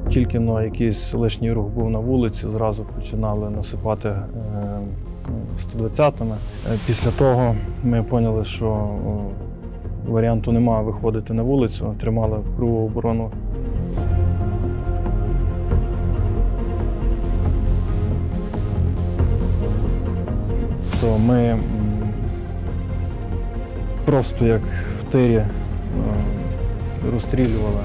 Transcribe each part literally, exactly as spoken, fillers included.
Тільки но якийсь лишній рух був на вулиці, зразу починали насипати сто двадцятими. Після того ми поняли, що варіанту немає виходити на вулицю, тримали кругову оборону. То ми просто як в тирі розстрілювали.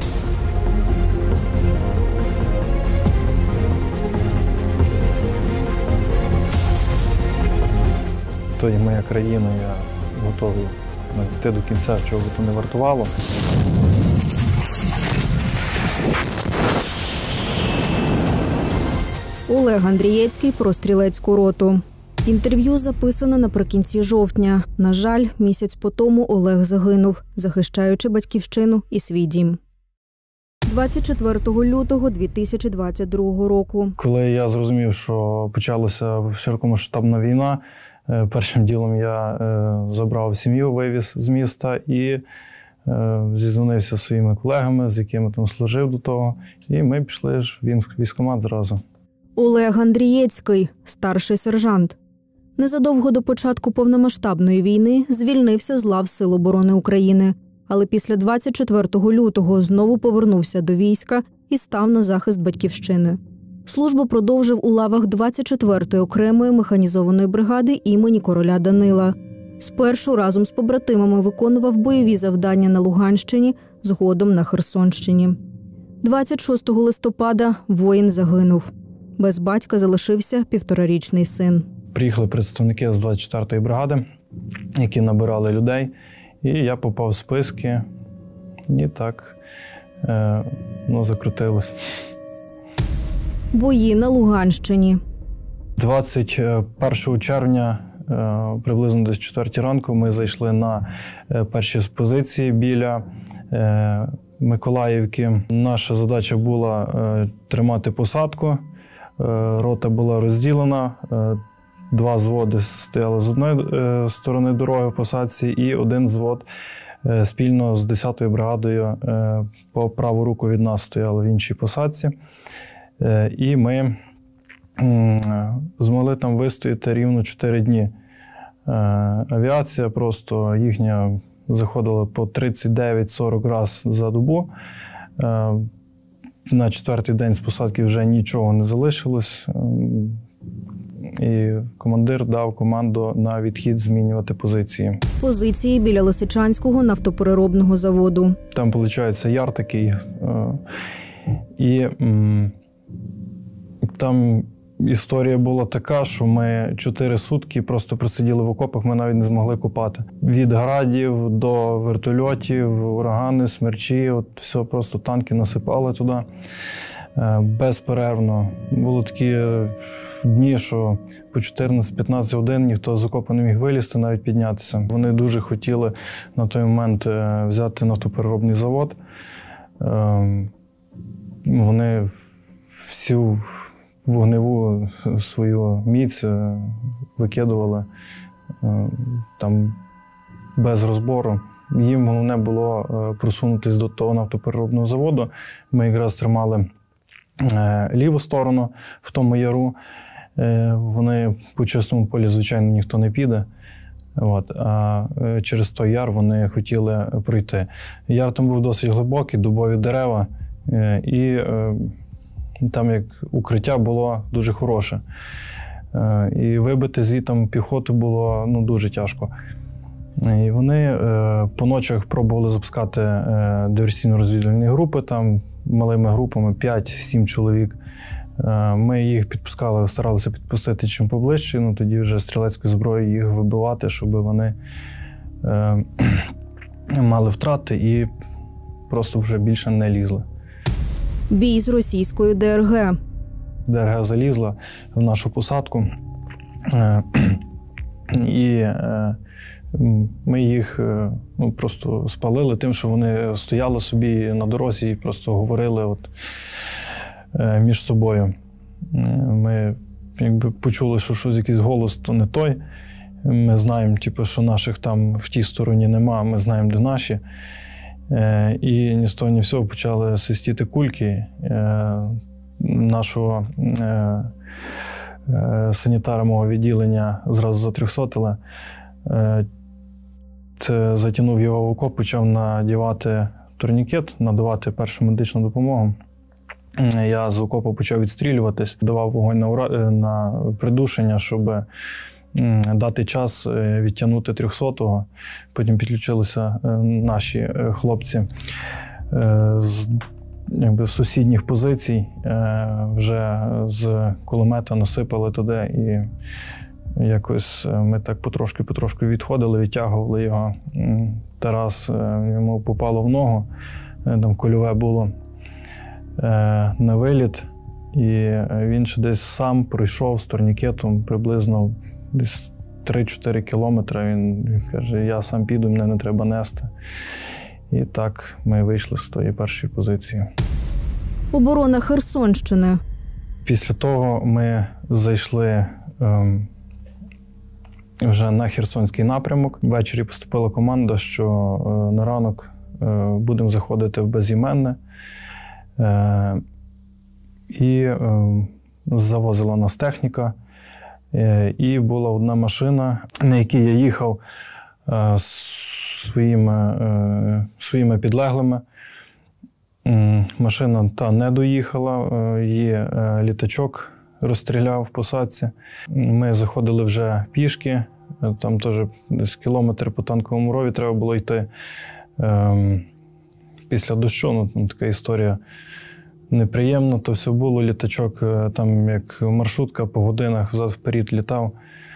То є моя країна, я готовий йти до кінця, чого би то не вартувало. Олег Андрієцький про стрілецьку роту. Інтерв'ю записане наприкінці жовтня. На жаль, місяць по тому Олег загинув, захищаючи батьківщину і свій дім. двадцять четвертого лютого дві тисячі двадцять другого року. Коли я зрозумів, що почалася широкомасштабна війна, першим ділом я забрав сім'ю, вивіз з міста і зізвонився зі своїми колегами, з якими там служив до того. І ми пішли ж в військкомат зразу. Олег Андрієцький, старший сержант. Незадовго до початку повномасштабної війни звільнився з лав Сил оборони України. Але після двадцять четвертого лютого знову повернувся до війська і став на захист батьківщини. Службу продовжив у лавах двадцять четвертої окремої механізованої бригади імені короля Данила. Спершу разом з побратимами виконував бойові завдання на Луганщині, згодом на Херсонщині. двадцять шостого листопада воїн загинув. Без батька залишився півторарічний син. Приїхали представники з двадцять четвертої бригади, які набирали людей, і я попав в списки, і так, е, ну, закрутилось. Бої на Луганщині. двадцять першого червня, е, приблизно десь четвертій ранку, ми зайшли на перші позиції біля е, Миколаївки. Наша задача була е, тримати посадку. Е, рота була розділена. Е, Два зводи стояли з одної е, сторони дороги в посадці, і один звод е, спільно з десятою бригадою е, по праву руку від нас стояли в іншій посадці. Е, і ми е, змогли там вистояти рівно чотири дні. Е, авіація просто їхня заходила по тридцять дев'ять сорок разів за добу. Е, на четвертий день з посадки вже нічого не залишилось. І командир дав команду на відхід змінювати позиції. Позиції біля Лисичанського нафтопереробного заводу. Там, виходить, яр такий. І там історія була така, що ми чотири сутки просто просиділи в окопах, ми навіть не змогли копати. Від градів до вертольотів, урагани, смерчі, от все, просто танки насипали туди. Безперервно. Були такі дні, що по чотирнадцять-п'ятнадцять годин ніхто з окопу не міг вилізти, навіть піднятися. Вони дуже хотіли на той момент взяти нафтопереробний завод. Вони всю вогневу свою міць викидували там без розбору. Їм головне було просунутися до того нафтопереробного заводу. Ми якраз тримали ліву сторону в тому яру. Вони по чистому полі, звичайно, ніхто не піде. От. А через той яр вони хотіли пройти. Яр там був досить глибокий, дубові дерева. І там як укриття було дуже хороше. І вибити звідти піхоту було ну, дуже тяжко. І вони е, по ночах пробували запускати е, диверсійно-розвідувальні групи, там малими групами, п'ять-сім чоловік. Е, ми їх підпускали, старалися підпустити чим поближче, ну тоді вже стрілецькою зброєю їх вибивати, щоб вони е, мали втрати і просто вже більше не лізли. Бій з російською Де Ер Ге. Де Ер Ге залізла в нашу посадку. Е, і е, Ми їх ну, просто спалили тим, що вони стояли собі на дорозі і просто говорили от, між собою. Ми якби почули, що щось якийсь голос, то не той. Ми знаємо, типу, що наших там в тій стороні нема, ми знаємо, де наші. І ні з того, ні з цього почали свистіти кульки. Нашого санітара мого відділення зразу затрьохсотили. Затягнув його в окоп, почав надівати турнікет, надавати першу медичну допомогу. Я з окопу почав відстрілюватись, давав вогонь на, ура... на придушення, щоб дати час відтягнути трьохсотого. Потім підключилися наші хлопці з якби, сусідніх позицій, вже з кулемета насипали туди і якось ми так потрошки-потрошки відходили, відтягували його. Тарас, йому попало в ногу, там кульове було на виліт, і він ще десь сам пройшов з турнікетом приблизно десь три-чотири кілометри. Він каже, я сам піду, мене не треба нести. І так ми вийшли з тої першої позиції. Оборона Херсонщини. Після того ми зайшли ем, вже на Херсонський напрямок. Ввечері поступила команда, що е, на ранок е, будемо заходити в Безіменне. Е, і е, завозила нас техніка. Е, і була одна машина, на якій я їхав е, своїми, е, своїми підлеглими. Е, машина та не доїхала, е, її е, літачок розстріляв в посадці. Ми заходили вже пішки, там теж десь кілометр по танковому рові треба було йти. Ем, після дощу, ну, така історія неприємна, то все було. Літачок там як маршрутка по годинах взад-вперед літав.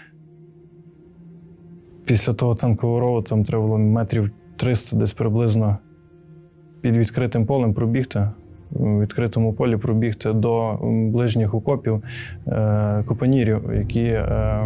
Після того танкового рову там треба було метрів триста десь приблизно під відкритим полем пробігти. У відкритому полі пробігти до ближніх окопів, е, купанірів, які, е,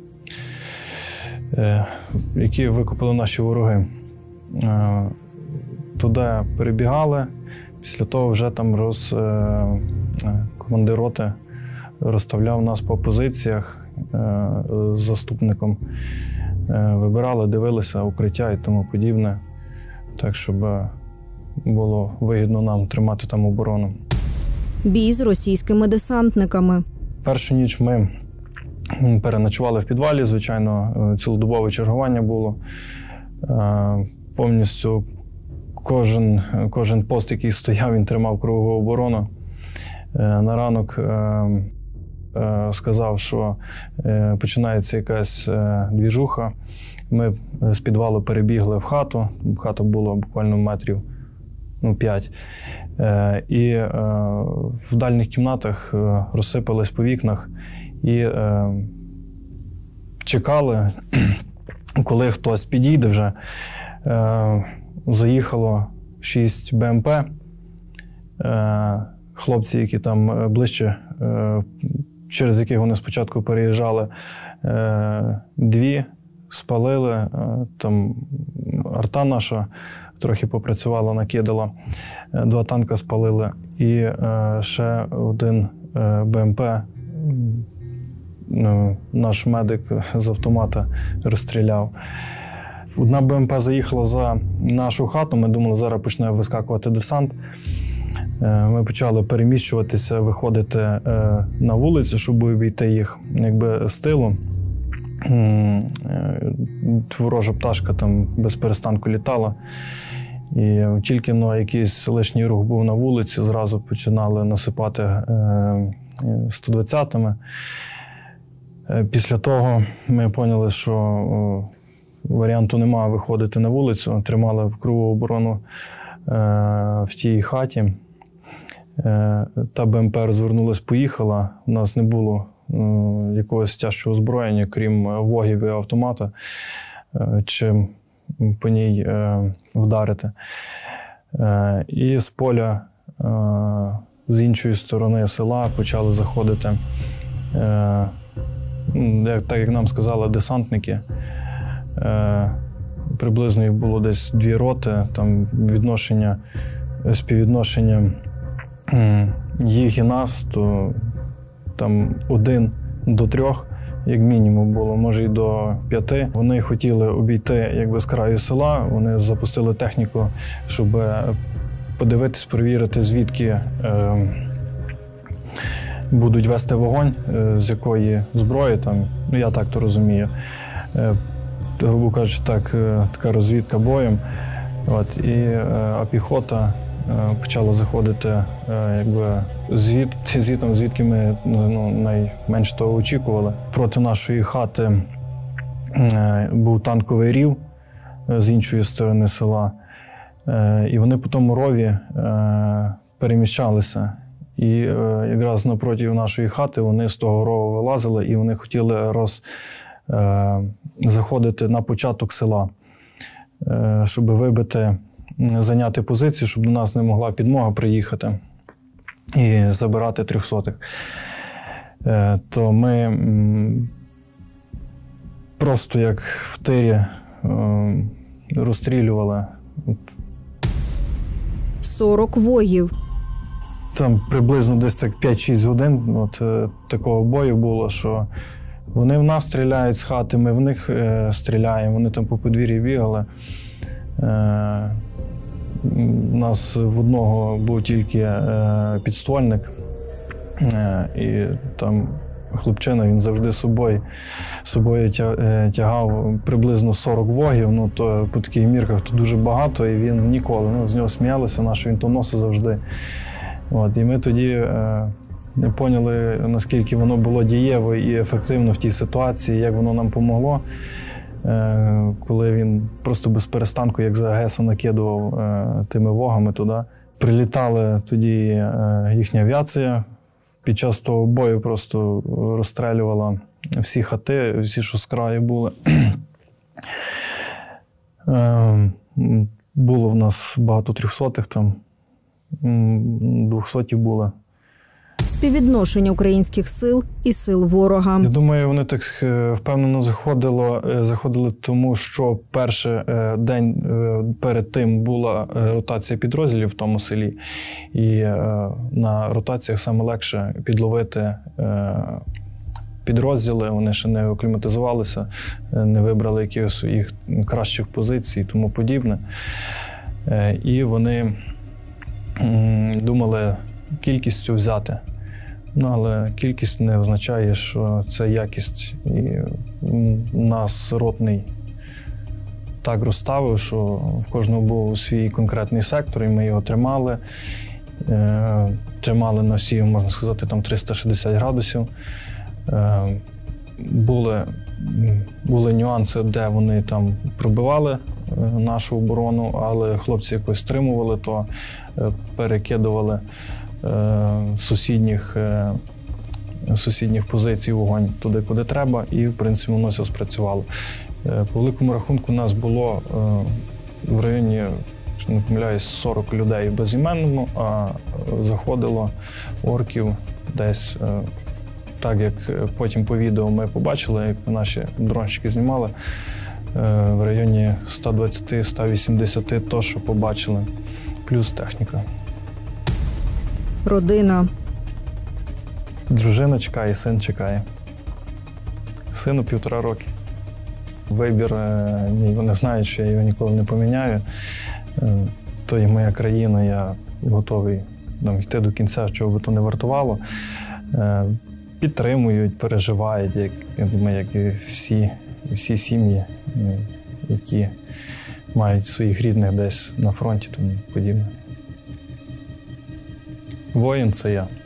е, які викопали наші вороги. Е, туди перебігали, після того вже там роз, е, командир роти розставляв нас по позиціях е, з заступником. Е, вибирали, дивилися укриття і тому подібне, так щоб було вигідно нам тримати там оборону. Бій з російськими десантниками. Першу ніч ми переночували в підвалі, звичайно, цілодобове чергування було. Повністю кожен, кожен пост, який стояв, він тримав кругову оборону. На ранок сказав, що починається якась двіжуха. Ми з підвалу перебігли в хату. Хата була буквально метрів ну, п'ять. Е, і е, в дальніх кімнатах е, розсипались по вікнах і е, чекали, коли хтось підійде вже. Е, заїхало шість Б М П. Е, хлопці, які там ближче, е, через яких вони спочатку переїжджали, е, дві спалили, е, там арта наша трохи попрацювала, накидала, два танка спалили і е, ще один е, Б М П, е, наш медик з автомата розстріляв. Одна Б М П заїхала за нашу хату, ми думали, зараз почне вискакувати десант. Е, ми почали переміщуватися, виходити е, на вулицю, щоб обійти їх якби з тилу. Ворожа пташка там без перестанку літала. І тільки ну, якийсь лишній рух був на вулиці, зразу починали насипати е, сто двадцятими. Після того ми поняли, що о, варіанту немає виходити на вулицю. Тримали кругову оборону е, в тій хаті. Е, та Б М П розвернулась, поїхала. У нас не було якогось тяжчого озброєння, крім вогів і автомата, чим по ній вдарити. І з поля, з іншої сторони села почали заходити, так як нам сказали, десантники. Приблизно їх було десь дві роти, там відношення, співвідношення їх і нас, то там один до трьох, як мінімум було, може й до п'яти. Вони хотіли обійти якби з краю села, вони запустили техніку, щоб подивитись, перевірити, звідки е, будуть вести вогонь, е, з якої зброї, там, ну я так то розумію. Е, грубо кажучи, так, е, така розвідка боєм. От, і, е, а піхота е, почала заходити е, якби, звід, звідом, звідки ми ну, найменш того очікували. Проти нашої хати е, був танковий рів е, з іншої сторони села. Е, і вони по тому рові е, переміщалися. І е, якраз напроти нашої хати вони з того рову вилазили і вони хотіли роз, е, заходити на початок села, е, щоб вибити, зайняти позицію, щоб до нас не могла підмога приїхати і забирати трьохсотих. Е, то ми м, просто як в тирі е, розстрілювали. сорок вогів. Там приблизно десь так п'ять-шість годин от, е, такого бою було, що вони в нас стріляють з хати, ми в них е, стріляємо, вони там по подвір'ї бігали. Е, у нас в одного був тільки е, підствольник, е, і там хлопчина, він завжди з собою, з собою тягав приблизно сорок вогів, ну то по таких мірках то дуже багато, і він ніколи, ну з нього сміялися, наш він то носив завжди. От, і ми тоді е, поняли, наскільки воно було дієво і ефективно в тій ситуації, як воно нам помогло, е, коли він просто без перестанку, як за ГЕСа, накидував е, тими вогами туди. Прилітала тоді е, їхня авіація. Під час того бою просто розстрілювала всі хати, всі, що з краю були. Е, було в нас багато трьохсотих там. Двохсоті були. Співвідношення українських сил і сил ворога. Я думаю, вони так впевнено заходили, заходили тому, що перший день перед тим була ротація підрозділів в тому селі. І на ротаціях саме легше підловити підрозділи, вони ще не акліматизувалися, не вибрали якихось своїх кращих позицій і тому подібне. І вони думали кількістю взяти. Ну, але кількість не означає, що це якість. І нас ротний так розставив, що в кожного був свій конкретний сектор, і ми його тримали. Тримали на всі, можна сказати, там триста шістдесят градусів. Були, були нюанси, де вони там пробивали нашу оборону, але хлопці якось стримували, то перекидували сусідніх, сусідніх позицій вогонь туди, куди треба, і, в принципі, воно все спрацювало. По великому рахунку, у нас було в районі, якщо не помиляюсь, сорок людей безіменному, а заходило орків десь, так як потім по відео ми побачили, як наші дронщики знімали, в районі сто двадцять - сто вісімдесят то, що побачили, плюс техніка. Родина. Дружина чекає, син чекає. Сину півтора роки. Вибір, вони знають, що я його ніколи не поміняю. То є моя країна, я готовий там, йти до кінця, чого би то не вартувало. Підтримують, переживають, як, я думаю, як і всі, всі сім'ї, які мають своїх рідних десь на фронті, тому подібне. Воїн – це я.